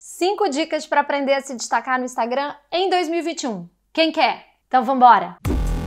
5 dicas para aprender a se destacar no Instagram em 2021. Quem quer? Então vambora!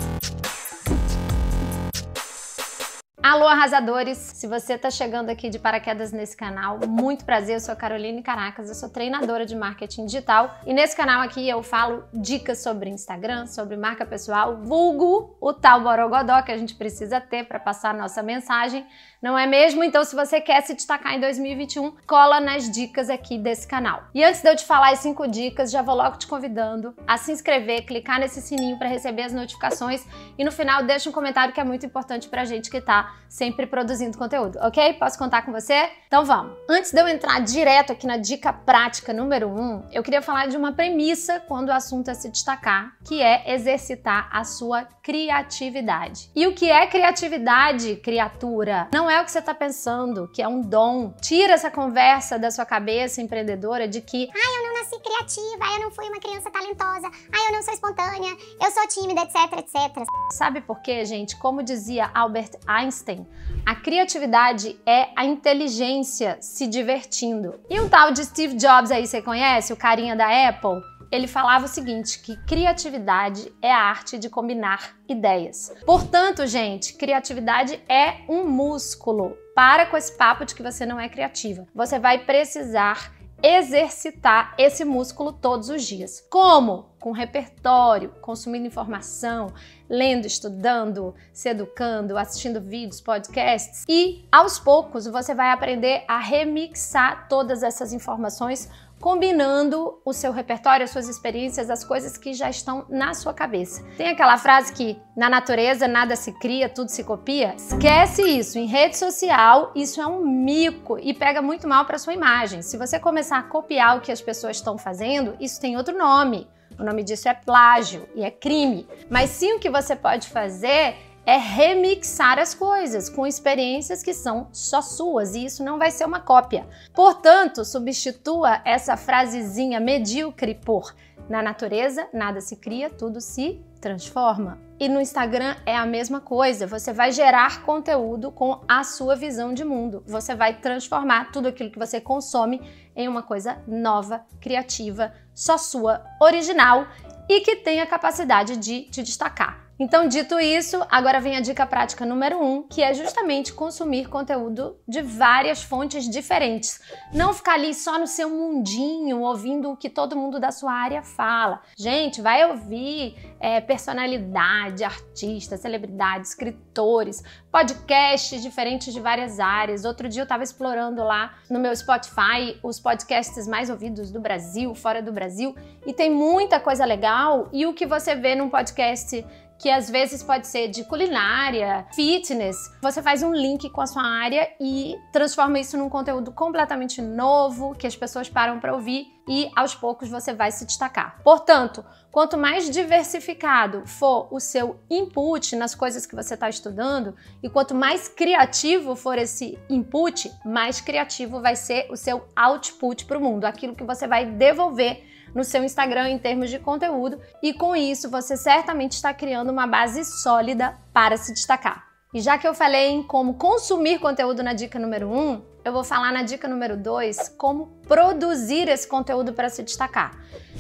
Alô, arrasadores! Se você está chegando aqui de paraquedas nesse canal, muito prazer, eu sou a Caroline Caracas, eu sou treinadora de marketing digital e nesse canal aqui eu falo dicas sobre Instagram, sobre marca pessoal, vulgo o tal borogodó que a gente precisa ter para passar a nossa mensagem, não é mesmo? Então se você quer se destacar em 2021, cola nas dicas aqui desse canal. E antes de eu te falar as 5 dicas, já vou logo te convidando a se inscrever, clicar nesse sininho para receber as notificações e no final deixa um comentário que é muito importante pra gente que tá sempre produzindo conteúdo, ok? Posso contar com você? Então vamos! Antes de eu entrar direto aqui na dica prática número 1, eu queria falar de uma premissa quando o assunto é se destacar, que é exercitar a sua criatividade. E o que é criatividade, criatura? Não é o que você tá pensando, que é um dom. Tira essa conversa da sua cabeça empreendedora de que eu não nasci criativa, eu não fui uma criança talentosa, eu não sou espontânea, eu sou tímida, etc, etc. Sabe por quê, gente? Como dizia Albert Einstein, a criatividade é a inteligência se divertindo. E um tal de Steve Jobs aí, você conhece? O carinha da Apple? Ele falava o seguinte, que criatividade é a arte de combinar ideias. Portanto, gente, criatividade é um músculo. Para com esse papo de que você não é criativa. Você vai precisar exercitar esse músculo todos os dias. Como? Com repertório, consumindo informação, lendo, estudando, se educando, assistindo vídeos, podcasts e aos poucos você vai aprender a remixar todas essas informações combinando o seu repertório, as suas experiências, as coisas que já estão na sua cabeça. Tem aquela frase que na natureza nada se cria, tudo se copia? Esquece isso. Em rede social, isso é um mico e pega muito mal para sua imagem. Se você começar a copiar o que as pessoas estão fazendo, isso tem outro nome. O nome disso é plágio e é crime. Mas sim, o que você pode fazer é remixar as coisas com experiências que são só suas e isso não vai ser uma cópia. Portanto, substitua essa frasezinha medíocre por na natureza nada se cria, tudo se transforma. E no Instagram é a mesma coisa, você vai gerar conteúdo com a sua visão de mundo. Você vai transformar tudo aquilo que você consome em uma coisa nova, criativa, só sua, original e que tem a capacidade de te destacar. Então, dito isso, agora vem a dica prática número 1, que é justamente consumir conteúdo de várias fontes diferentes. Não ficar ali só no seu mundinho, ouvindo o que todo mundo da sua área fala. Gente, vai ouvir personalidade, artistas, celebridades, escritores, podcasts diferentes de várias áreas. Outro dia eu estava explorando lá no meu Spotify os podcasts mais ouvidos do Brasil, fora do Brasil, e tem muita coisa legal. E o que você vê num podcast que às vezes pode ser de culinária, fitness, você faz um link com a sua área e transforma isso num conteúdo completamente novo, que as pessoas param para ouvir e aos poucos você vai se destacar. Portanto, quanto mais diversificado for o seu input nas coisas que você está estudando e quanto mais criativo for esse input, mais criativo vai ser o seu output para o mundo, aquilo que você vai devolver no seu Instagram em termos de conteúdo e com isso você certamente está criando uma base sólida para se destacar. E já que eu falei em como consumir conteúdo na dica número 1, eu vou falar na dica número 2 como produzir esse conteúdo para se destacar.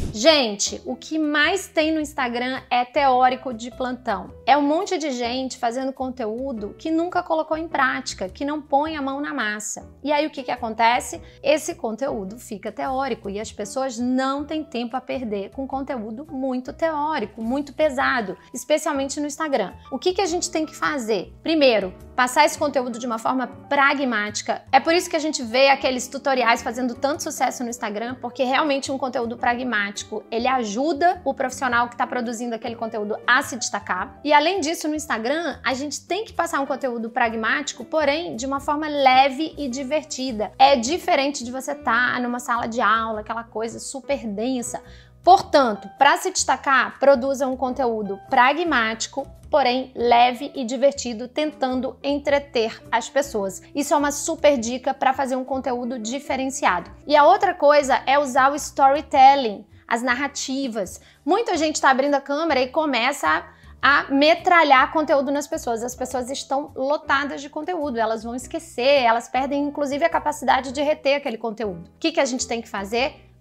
Gente, o que mais tem no Instagram é teórico de plantão. É um monte de gente fazendo conteúdo que nunca colocou em prática, que não põe a mão na massa. E aí o que acontece? Esse conteúdo fica teórico e as pessoas não têm tempo a perder com conteúdo muito teórico, muito pesado, especialmente no Instagram. O que a gente tem que fazer? Primeiro, passar esse conteúdo de uma forma pragmática. É por isso que a gente vê aqueles tutoriais fazendo tanto sucesso no Instagram, porque realmente um conteúdo pragmático, ele ajuda o profissional que está produzindo aquele conteúdo a se destacar. E além disso, no Instagram, a gente tem que passar um conteúdo pragmático, porém de uma forma leve e divertida. É diferente de você estar numa sala de aula, aquela coisa super densa. Portanto, para se destacar, produza um conteúdo pragmático, porém leve e divertido, tentando entreter as pessoas. Isso é uma super dica para fazer um conteúdo diferenciado. E a outra coisa é usar o storytelling, as narrativas. Muita gente está abrindo a câmera e começa a metralhar conteúdo nas pessoas. As pessoas estão lotadas de conteúdo, elas vão esquecer, elas perdem inclusive a capacidade de reter aquele conteúdo. O que a gente tem que fazer?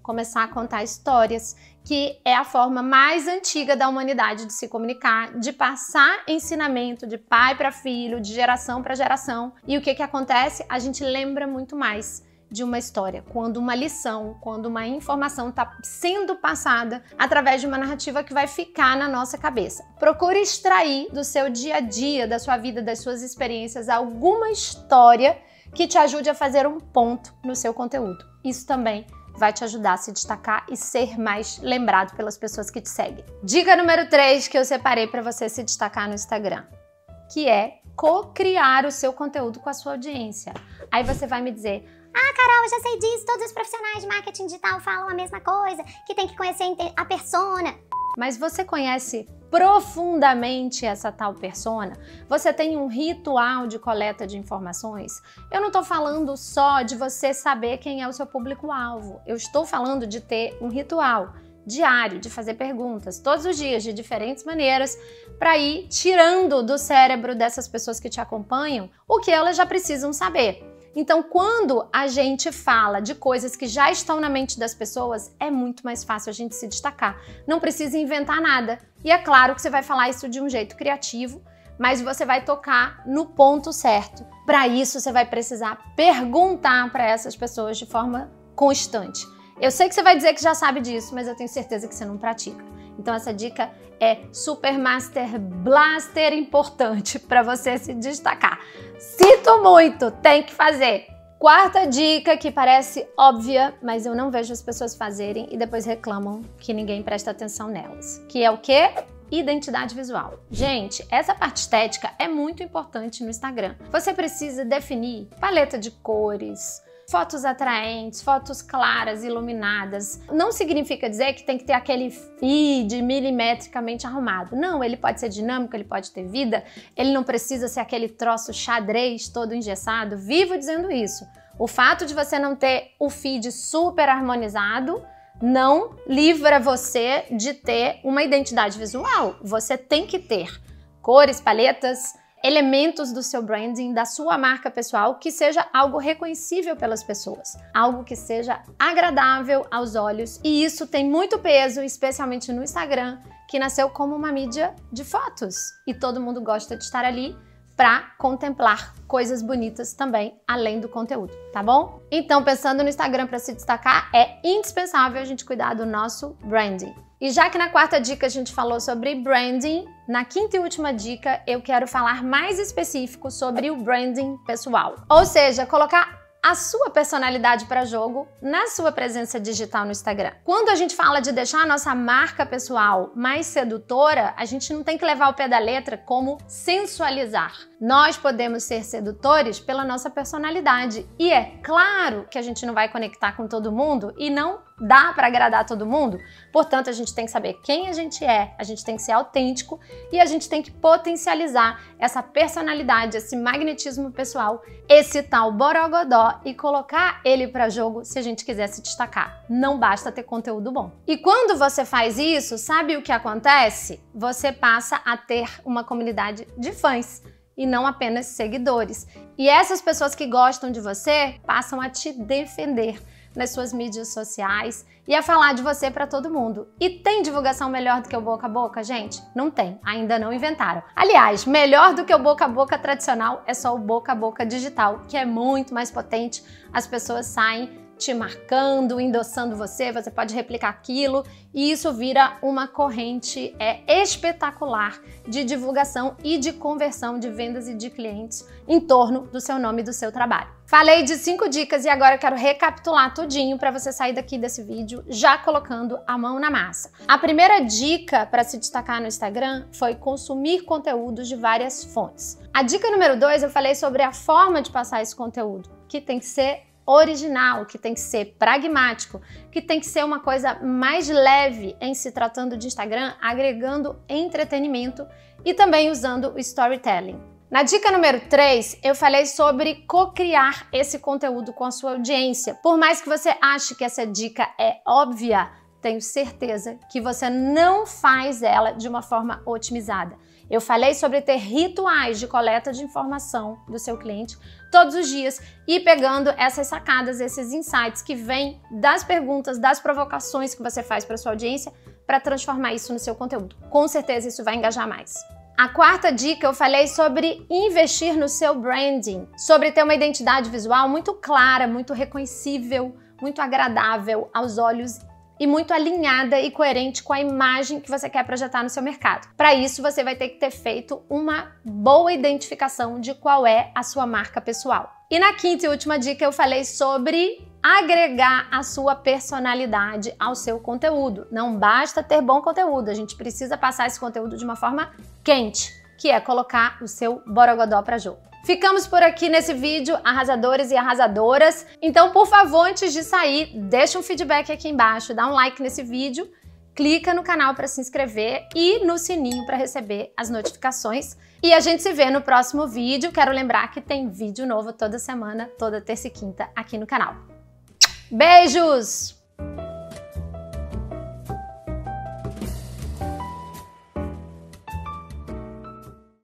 começar a contar histórias, que é a forma mais antiga da humanidade de se comunicar, de passar ensinamento de pai para filho, de geração para geração. E o que acontece? A gente lembra muito mais de uma história, quando uma lição, quando uma informação está sendo passada através de uma narrativa que vai ficar na nossa cabeça. Procure extrair do seu dia a dia, da sua vida, das suas experiências, alguma história que te ajude a fazer um ponto no seu conteúdo. Isso também vai te ajudar a se destacar e ser mais lembrado pelas pessoas que te seguem. Dica número 3 que eu separei para você se destacar no Instagram, que é co-criar o seu conteúdo com a sua audiência. Aí você vai me dizer: ah, Carol, eu já sei disso, todos os profissionais de marketing digital falam a mesma coisa, que tem que conhecer a persona. Mas você conhece profundamente essa tal persona? Você tem um ritual de coleta de informações? Eu não estou falando só de você saber quem é o seu público-alvo. Eu estou falando de ter um ritual diário, de fazer perguntas todos os dias, de diferentes maneiras, para ir tirando do cérebro dessas pessoas que te acompanham o que elas já precisam saber. Então, quando a gente fala de coisas que já estão na mente das pessoas, é muito mais fácil a gente se destacar. Não precisa inventar nada. E é claro que você vai falar isso de um jeito criativo, mas você vai tocar no ponto certo. Para isso, você vai precisar perguntar para essas pessoas de forma constante. Eu sei que você vai dizer que já sabe disso, mas eu tenho certeza que você não pratica. Então essa dica é super master blaster importante para você se destacar. Sinto muito, tem que fazer. Quarta dica, que parece óbvia, mas eu não vejo as pessoas fazerem e depois reclamam que ninguém presta atenção nelas. Que é o quê? Identidade visual. Gente, essa parte estética é muito importante no Instagram. Você precisa definir paleta de cores, fotos atraentes, fotos claras, iluminadas. Não significa dizer que tem que ter aquele feed milimetricamente arrumado. Não, ele pode ser dinâmico, ele pode ter vida, ele não precisa ser aquele troço xadrez todo engessado. Vivo dizendo isso. O fato de você não ter o feed super harmonizado não livra você de ter uma identidade visual. Você tem que ter cores, paletas, elementos do seu branding, da sua marca pessoal, que seja algo reconhecível pelas pessoas, algo que seja agradável aos olhos. E isso tem muito peso, especialmente no Instagram, que nasceu como uma mídia de fotos. E todo mundo gosta de estar ali para contemplar coisas bonitas também, além do conteúdo, tá bom? Então, pensando no Instagram para se destacar, é indispensável a gente cuidar do nosso branding. E já que na quarta dica a gente falou sobre branding, na quinta e última dica eu quero falar mais específico sobre o branding pessoal. Ou seja, colocar a sua personalidade para jogo na sua presença digital no Instagram. Quando a gente fala de deixar a nossa marca pessoal mais sedutora, a gente não tem que levar ao pé da letra como sensualizar. Nós podemos ser sedutores pela nossa personalidade. E é claro que a gente não vai conectar com todo mundo e não dá para agradar todo mundo. Portanto, a gente tem que saber quem a gente tem que ser autêntico e a gente tem que potencializar essa personalidade, esse magnetismo pessoal, esse tal borogodó e colocar ele para jogo se a gente quiser se destacar. Não basta ter conteúdo bom. E quando você faz isso, sabe o que acontece? Você passa a ter uma comunidade de fãs e não apenas seguidores. E essas pessoas que gostam de você passam a te defender nas suas mídias sociais e a falar de você para todo mundo. E tem divulgação melhor do que o boca a boca, gente? Não tem, ainda não inventaram. Aliás, melhor do que o boca a boca tradicional é só o boca a boca digital, que é muito mais potente. As pessoas saem te marcando, endossando você, você pode replicar aquilo e isso vira uma corrente espetacular de divulgação e de conversão de vendas e de clientes em torno do seu nome e do seu trabalho. Falei de 5 dicas e agora eu quero recapitular tudinho para você sair daqui desse vídeo já colocando a mão na massa. A primeira dica para se destacar no Instagram foi consumir conteúdos de várias fontes. A dica número 2 eu falei sobre a forma de passar esse conteúdo, que tem que ser original, que tem que ser pragmático, que tem que ser uma coisa mais leve em se tratando de Instagram, agregando entretenimento e também usando o storytelling. Na dica número 3, eu falei sobre co-criar esse conteúdo com a sua audiência. Por mais que você ache que essa dica é óbvia, tenho certeza que você não faz ela de uma forma otimizada. Eu falei sobre ter rituais de coleta de informação do seu cliente todos os dias e pegando essas sacadas, esses insights que vêm das perguntas, das provocações que você faz para sua audiência para transformar isso no seu conteúdo. Com certeza isso vai engajar mais. A quarta dica eu falei sobre investir no seu branding, sobre ter uma identidade visual muito clara, muito reconhecível, muito agradável aos olhos e muito alinhada e coerente com a imagem que você quer projetar no seu mercado. Para isso, você vai ter que ter feito uma boa identificação de qual é a sua marca pessoal. E na quinta e última dica eu falei sobre agregar a sua personalidade ao seu conteúdo. Não basta ter bom conteúdo, a gente precisa passar esse conteúdo de uma forma quente, que é colocar o seu borogodó para jogo. Ficamos por aqui nesse vídeo, arrasadores e arrasadoras. Então, por favor, antes de sair, deixa um feedback aqui embaixo, dá um like nesse vídeo, clica no canal para se inscrever e no sininho para receber as notificações. E a gente se vê no próximo vídeo. Quero lembrar que tem vídeo novo toda semana, toda terça e quinta aqui no canal. Beijos!